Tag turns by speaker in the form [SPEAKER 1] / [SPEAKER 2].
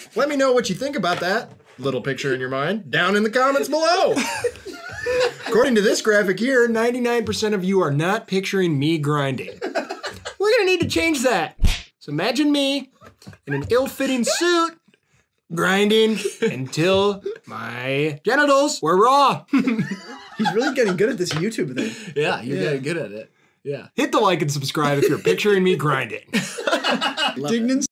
[SPEAKER 1] Let me know what you think about that little picture in your mind down in the comments below. According to this graphic here, 99% of you are not picturing me grinding. We're gonna need to change that. So imagine me in an ill-fitting suit grinding until my genitals were raw.
[SPEAKER 2] He's really getting good at this YouTube thing.
[SPEAKER 3] Yeah, you're getting good at it. Yeah.
[SPEAKER 1] Hit the like and subscribe if you're picturing me grinding.
[SPEAKER 2] Dignan's